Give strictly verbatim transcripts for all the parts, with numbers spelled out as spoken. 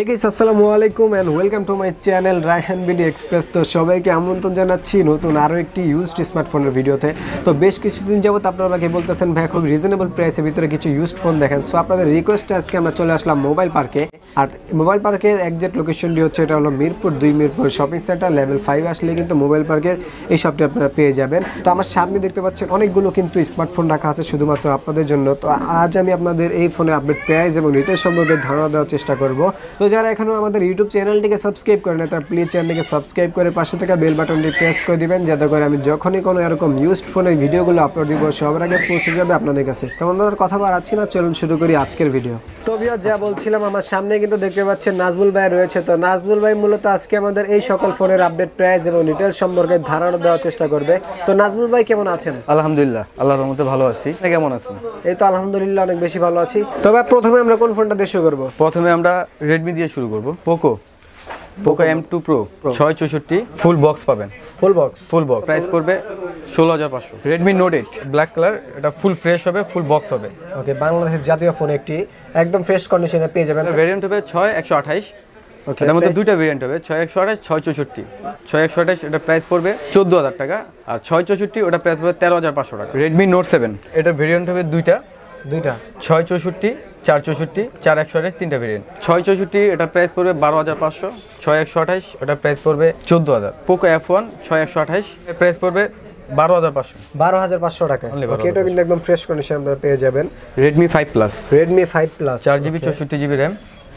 Guys আসসালামু আলাইকুম and welcome to my channel Raihan BD Express. তো সবাইকে আমন্ত্রণ জানাচ্ছি নতুন আরও একটি ইউজড স্মার্টফোনের ভিডিওতে। তো বেশ কিছুদিন যাবত আপনারা আমাকে বলতেছেন ভাই খুব রিজনেবল প্রাইসের ভিতরে কিছু ইউজড ফোন দেখেন। সো আপনাদের রিকোয়েস্টে আজকে আমরা চলে আসলাম মোবাইল পার্কে। আর মোবাইল পার্কের একজ্যাক্ট লোকেশনটি হচ্ছে এটা হলো মিরপুর দুই Mirpur shopping centre level five আসলে কিন্তু মোবাইল পার্কের এই শপটি আপনারা পেয়ে যাবেন। তো আমার সামনে দেখতে পাচ্ছেন অনেকগুলো কিন্তু স্মার্টফোন রাখা আছে শুধুমাত্র আপনাদের জন্য। তো আজ আমি আপনাদের এই ফোনের আপডেট প্রাইস এবং রিটেল সম্পর্কে ধারণা দেওয়ার চেষ্টা করব। তো যারা এখনও আমাদের ইউটিউব চ্যানেলটিকে সাবস্ক্রাইব করেন তারা প্লিজ চ্যানেলটিকে সাবস্ক্রাইব করে পাশে থাকা বেল বাটনটি প্রেস করে দিবেন, যাতে করে আমি যখনই কোনো এরকম ইউজড ফোনের ভিডিওগুলো আপলোড দিব সবার আগে পৌঁছে যাবে আপনাদের কাছে। তেমন ধরনের কথা বাড়াচ্ছি না, চলুন শুরু করি আজকের ভিডিও। তো ভিউয়ার যা বলছিলাম, আমার সামনে কিন্তু দেখতে পাচ্ছেন নাজমুল ভাই রয়েছে। তো নাজমুল ভাই মূলত আজকে আমাদের এই সকল ফোনের আপডেট প্রাইস এবং রিটেল সম্পর্কে ধারণা দেওয়ার চেষ্টা করবে। তো নাজমুল ভাই কেমন আছেন? আলহামদুলিল্লাহ, আল্লাহর রহমতে ভালো আছি। আপনি কেমন আছেন? এই তো আলহামদুলিল্লাহ অনেক বেশি ভালো আছি। তবে প্রথমে আমরা কোন ফোনটা দিয়ে শুরু করব? প্রথমে আমরা রেডমি দিয়ে শুরু করব। Poco Poco M two pro ছয় চৌষট্টি ফুল বক্স পাবেন। Full box full box price পড়বে ষোলো হাজার পাঁচশো। Redmi Note eight black colour, এটা ফুল ফ্রেশ হবে, ফুল বক্স হবে। ওকে, বাংলাদেশের জাতীয় ফোন একটি একদম ফ্রেশ কন্ডিশনে পেয়ে যাবেন। ভেরিয়েন্ট হবে ছয় একশো আঠাইশ। ওকে, এর মধ্যে দুইটা ভেরিয়েন্ট হবে, ছয় একশো আঠাইশ ছয় চৌষট্টি। ছয় একশো আঠাইশ এটা প্রাইস পড়বে চোদ্দো হাজার টাকা, আর ছয় চৌষট্টি ওটা প্রাইস পড়বে তেরো হাজার পাঁচশো টাকা। রেডমি নোট সেভেন এটা ভেরিয়েন্ট হবে দুইটা দুইটা ছয় চৌষট্টি চার চৌষট্টি চার একশো আঠাইশ তিনটা ভেরিয়েন্ট। ছয় চৌষট্টি এটা প্রাইস পড়বে বারো হাজার পাঁচশো। ছয় একশো আঠাইশ ওটা প্রাইস পড়বে চোদ্দো হাজার। পোকো এফ ওয়ান ছয় একশো আঠাইশ প্রাইস পড়বে বারো হাজার পাঁচশো। বারো হাজার পাঁচশো টাকা। এটা কিন্তু একদম ফ্রেশ কন্ডিশন আপনারা পেয়ে যাবেন। Redmi five plus Redmi five plus চার জিবি চৌষট্টি জিবি র্যাম।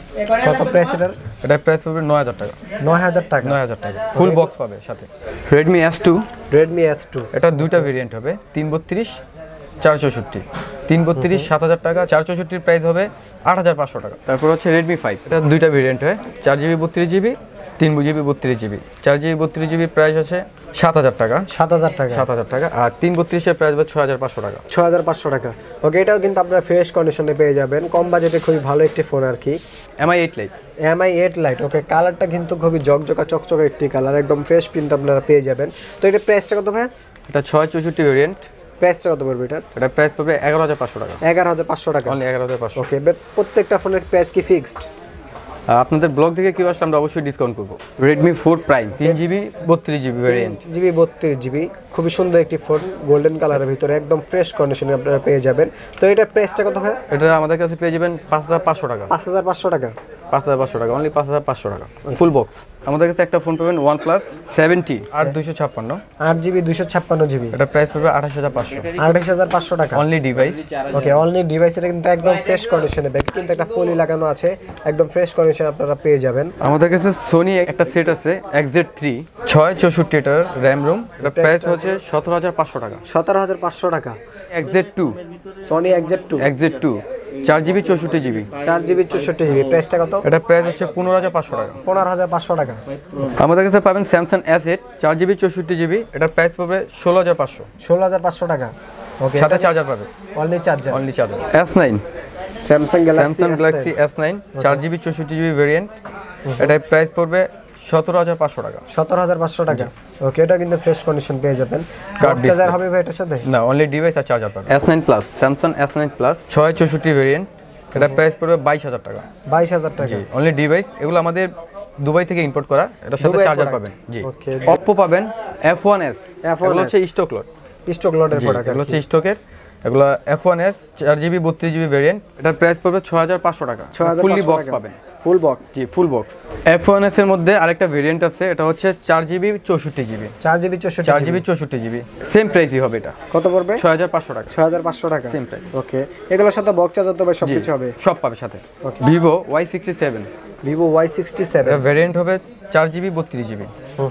কত প্রাইস এটার? এটা প্রাইস পড়বে নয় হাজার টাকা। নয় হাজার টাকা নয় হাজার টাকা ফুল বক্স পাবে সাথে। Redmi S two Redmi S two এটা দুইটা ভেরিয়েন্ট হবে, তিন বত্রিশ চার চৌষট্টি। তিন বত্রিশ সাত হাজার টাকা, চার চৌষট্টির প্রাইস হবে আট হাজার পাঁচশো টাকা। তারপর হচ্ছে রেডমি ফাইভ, এটা দুইটা ভেরিয়েন্ট হয়, চার জিবি বত্রিশ জিবি তিন জিবি বত্রিশ জিবি। চার জিবি বত্রিশ জিবি প্রাইস আছে সাত হাজার টাকা। সাত হাজার টাকা সাত হাজার টাকা আর তিন বত্রিশের প্রাইস হবে ছয় হাজার পাঁচশো টাকা। ছয় হাজার পাঁচশো টাকা। ওকে, এটাও কিন্তু আপনারা ফ্রেশ কন্ডিশনে পেয়ে যাবেন, কম বাজেটে খুবই ভালো একটি ফোন আর কি। Mi eight lite Mi eight lite okay, কালারটা কিন্তু খুবই জকজকা চকচকা একটি কালার, একদম ফ্রেশ প্রিন্ট আপনারা পেয়ে যাবেন। তো এটা প্রাইসটা কত ভাই? এটা ছয় চৌষট্টি ভেরিয়েন্ট। প্রাইসটা কত পড়বে এটা? এটা প্রাইস পড়বে এগারো হাজার পাঁচশো টাকা। এগারো হাজার পাঁচশো টাকা অনলি এগারো হাজার পাঁচশো। ওকে, বাট প্রত্যেকটা ফোনের প্রাইস কি ফিক্সড? আপনাদের ব্লগ থেকে কেউ আসলে আমরা অবশ্যই ডিসকাউন্ট করবো। রেডমি ফোর প্রাইম তিন জিবি বত্রিশ জিবি ভেরিয়েন্ট। জিবি বত্রিশ জিবি খুবই সুন্দর একটি ফোন, গোল্ডেন কালারের ভিতরে একদম ফ্রেশ কন্ডিশনে আপনারা পেয়ে যাবেন। তো এটার প্রাইসটা কত হয়? এটা আমাদের কাছে পেয়ে যাবেন পাঁচ হাজার পাঁচশো টাকা। পাঁচ হাজার পাঁচশো টাকা পাঁচ হাজার পাঁচশো টাকা অনলি পাঁচ হাজার পাঁচশো টাকা ফুল বক্স। আমাদের কাছে একটা ফোন পাবেন ওয়ান প্লাস সেভেন্টি আট দুইশো ছাপ্পান্ন আট জিবি দুইশো ছাপ্পান্ন জিবি। এটা প্রাইস পড়বে আঠাশ হাজার পাঁচশো। আঠাশ হাজার পাঁচশো টাকা only device. Okay, only device. এটা কিন্তু একদম ফ্রেশ কন্ডিশনে, ব্যাক কিন্তু একটা পলি লাগানো আছে, একদম ফ্রেশ কন্ডিশন আপনারা পেয়ে যাবেন। আমাদের কাছে সোনি একটা সেট আছে এক্সজেড থ্রি ছয় চৌষট্টি এটার র্যাম রুম। এটা প্রাইস হচ্ছে সতেরো হাজার পাঁচশো টাকা। সতেরো হাজার পাঁচশো টাকা। XZ two Sony XZ two XZ two চার জিবি চৌষট্টি জিবি। চার জিবি চৌষট্টি জিবি প্রাইসটা কত? এটা প্রাইস হচ্ছে পনেরো হাজার পাঁচশো টাকা। পনেরো হাজার পাঁচশো টাকা। আমাদের কাছে পাবেন স্যামসাং এস এইট চার জিবি চৌষট্টি জিবি। এটা প্রাইস পড়বে ষোলো হাজার পাঁচশো। ষোলো হাজার পাঁচশো টাকা। ওকে, সাথে চার্জার পাবে। Only charger. Only charger. S nine Samsung Galaxy Samsung Galaxy S nine চার জিবি চৌষট্টি জিবি ভেরিয়েন্ট। এটার প্রাইস পড়বে সতেরো হাজার পাঁচশো টাকা। সতেরো হাজার পাঁচশো টাকা। ওকে, এটা কিন্তু ফ্রেশ কন্ডিশন পেয়ে যাবেন। কার্ড চার্জার হবে ভাই এটার সাথে? না, অনলি ডিভাইস আর চার্জার পাবে। S nine plus Samsung S nine plus ছয় চৌষট্টি ভেরিয়েন্ট। এটা প্রাইস পড়বে বাইশ হাজার টাকা। বাইশ হাজার টাকা অনলি ডিভাইস। এগুলো আমাদের দুবাই থেকে ইম্পোর্ট করা, এটার সাথে চার্জার পাবেন। জি, অপ্পো পাবেন এফ ওয়ান এস। এগুলো হচ্ছে স্টক লট। স্টক লটের প্রোডাক্ট এগুলো হচ্ছে স্টকের। এগুলো এফ ওয়ান এস চার জিবি বত্রিশ জিবি ভেরিয়েন্ট। এটার প্রাইস পড়বে ছয় হাজার পাঁচশো টাকা। ফুললি বক্স পাবেন। Full box. জি, full box. F one S এর মধ্যে আরেকটা ভেরিয়েন্ট আছে, এটা হচ্ছে চার জিবি চৌষট্টি জিবি। চার জিবি চৌষট্টি চার জিবি চৌষট্টি জিবি সেম প্রাইসই হবে। এটা কত পড়বে? ছয় হাজার পাঁচশো টাকা। ছয় হাজার পাঁচশো টাকা সেম প্রাইস। ওকে, এগুলোর সাথে বক্স চার্জার তো ভাই সবকিছু হবে? সব পাবে সাথে। Vivo Y sixty seven Vivo Y sixty seven variant হবে চার জিবি বত্রিশ জিবি।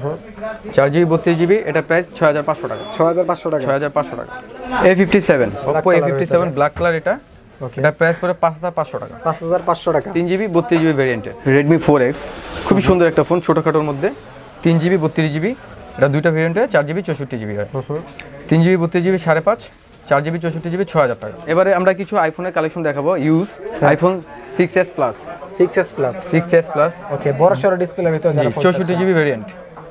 চার জিবি বত্রিশ জিবি এটা প্রাইস ছয় হাজার পাঁচশো টাকা। ছয় হাজার পাঁচশো টাকা। ছয় হাজার পাঁচশো টাকা। A fifty seven Oppo A fifty seven black colour. এটা এটা প্রাইস পড়ে পাঁচ হাজার পাঁচশো টাকা। পাঁচ হাজার পাঁচশো টাকা। তিন জিবি বত্রিশ জিবি ভ্যারিয়েন্টের রেডমি ফোর এক্স খুবই সুন্দর একটা ফোন, ছোটোখাটোর মধ্যে। তিন জিবি বত্রিশ জিবি এটা দুইটা ভ্যারিয়েন্ট হয়, চার জিবি চৌষট্টি জিবি হয়। তিন জিবি বত্রিশ জিবি সাড়ে পাঁচ, চার জিবি চৌষট্টি জিবি ছয় হাজার টাকা। এবারে আমরা কিছু আইফোনের কালেকশন দেখাবো। Use iPhone six S plus. Six S plus. Six S plus okay, বড় সড়ো ডিসপ্লের ভিতরে চৌষট্টি জিবি ভ্যারিয়েন্ট।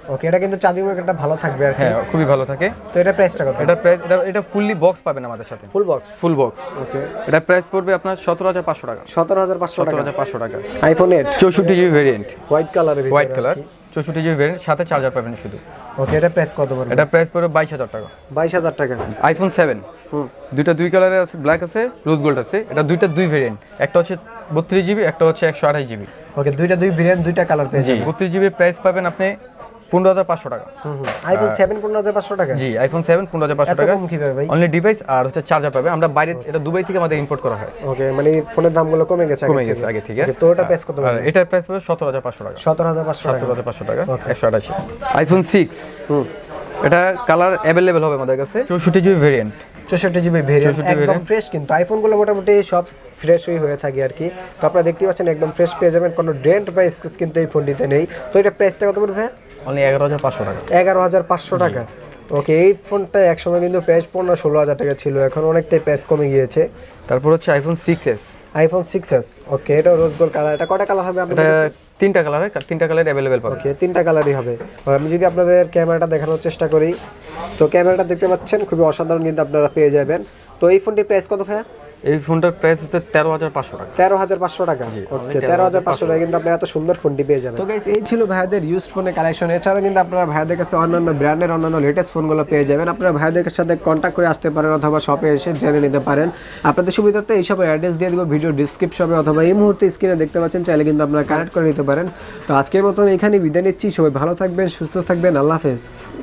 ওকে, এটা কিন্তু চার্জিং ব্যাকআপটা ভালো থাকবে আর কি। হ্যাঁ খুবই ভালো থাকে। তো এটা প্রাইসটা কত? এটা প্রাইস এটা এটা ফুললি বক্স পাবেন আমাদের সাথে। ফুল বক্স? Full box. ওকে, এটা প্রাইস পড়বে আপনার সতেরো হাজার পাঁচশো টাকা। সতেরো হাজার পাঁচশো টাকা। সতেরো হাজার পাঁচশো টাকা। আইফোন এইট চৌষট্টি জিবি ভেরিয়েন্ট, হোয়াইট কালারের ভিতরে। হোয়াইট কালার, চৌষট্টি জিবি ভেরিয়েন্ট, সাথে চার্জার পাবেন শুধু। ওকে, এটা প্রাইস কত পড়বে? এটা প্রাইস পড়বে বাইশ হাজার টাকা। বাইশ হাজার টাকা। আইফোন সেভেন, হুম, দুইটা দুই কালারের আছে, ব্ল্যাক আছে, রোজ গোল্ড আছে। এটা দুইটা দুই ভেরিয়েন্ট, একটা হচ্ছে বত্রিশ জিবি, একটা হচ্ছে একশো আঠাশ জিবি। ওকে, দুইটা দুই ভেরিয়েন্ট, দুইটা কালার পেয়ে জি, যাবেন। বত্রিশ জিবি প্রাইস পাবেন আপনি পনেরো হাজার পাঁচশো টাকা। হুম হুম, আইফোন সেভেন পনেরো হাজার পাঁচশো টাকা। জি, আইফোন সেভেন পনেরো হাজার পাঁচশো এত টাকা। কম কিভাবে ভাই? অনলি ডিভাইস আর হচ্ছে চার্জার পাবে। আমরা বাইরে, এটা দুবাই থেকে আমাদের ইম্পোর্ট করা হয়। ওকে, মানে ফোনের দামগুলো কমে গেছে কমে গেছে আগে থেকে। তো ওটা প্রাইস কত আর পড়বে? এটার প্রাইস পড়বে সতেরো হাজার পাঁচশো টাকা। সতেরো হাজার পাঁচশো টাকা। সতেরো হাজার পাঁচশো টাকা, একশো আঠাশি। আইফোন সিক্স, হুম, এটা কালার অ্যাভেলেবেল হবে আমাদের কাছে। চৌষট্টি জিবি ভেরিয়েন্ট, চৌষট্টি জিবি ভেরিয়েন্ট, চৌষট্টি একদম variant। ফ্রেশ। কিন্তু আইফোনগুলো মোটামুটি সব ফ্রেশই হয়ে থাকে আর কি। তো আপনারা দেখতে পাচ্ছেন একদম ফ্রেশ পেয়ে যাবেন, কোনো ডেন্ট বা স্ক্র্যাচ কিন্তু এই ফোনটিতে নেই। তো এটা প্রাইসটা কত পড়বে? অনলি এগারো হাজার পাঁচশো টাকা। এগারো হাজার পাঁচশো টাকা। ওকে, এই ফোনটা একসময় কিন্তু প্রাইস পনেরো ষোলো হাজার টাকা ছিল, এখন অনেকটাই প্রাইস কমে গিয়েছে। তারপর হচ্ছে iPhone six S, iPhone six S. Okay, এটা রোজ গোল্ড কালার। এটা কয়টা কালার হবে আপনাদের এটা কাছে? তিনটা কালার, তিনটা কালার অ্যাভেলেবেল পাবে। ওকে, তিনটা কালারই হবে। আর আমি যদি আপনাদের ক্যামেরাটা দেখানোর চেষ্টা করি, তো ক্যামেরাটা দেখতে পাচ্ছেন খুবই অসাধারণ কিন্তু আপনারা পেয়ে যাবেন। তো এই ফোনটির প্রাইস কত ভাইয়া? এই ফোনটার প্রাইস হচ্ছে তেরো হাজার পাঁচশো টাকা। তেরো হাজার পাঁচশো টাকা। ওকে, তেরো হাজার পাঁচশো টাকা কিন্তু আপনি এত সুন্দর ফোনটি পেয়ে যাবেন। তো গাইস, এই ছিল ভাইয়াদের ইউজড ফোনের কালেকশন। এছাড়াও কিন্তু আপনারা ভাইয়াদের কাছে অন্যান্য ব্র্যান্ডের অন্যান্য লেটেস্ট ফোনগুলো পেয়ে যাবেন। আপনারা ভাইয়াদের সাথে কন্ট্যাক্ট করে আসতে পারেন অথবা শপে এসে জেনে নিতে পারেন। আপনাদের সুবিধার্থে এই সবের অ্যাড্রেস দিয়ে দিব ভিডিও ডিসক্রিপশনে অথবা এই মুহূর্তে স্ক্রিনে দেখতে পাচ্ছেন, চাইলে কিন্তু আপনারা কানেক্ট করে নিতে পারেন। তো আজকের মতন এখানে বিদায় নিচ্ছি। সবাই ভালো থাকবেন, সুস্থ থাকবেন, আল্লাহ হাফেজ।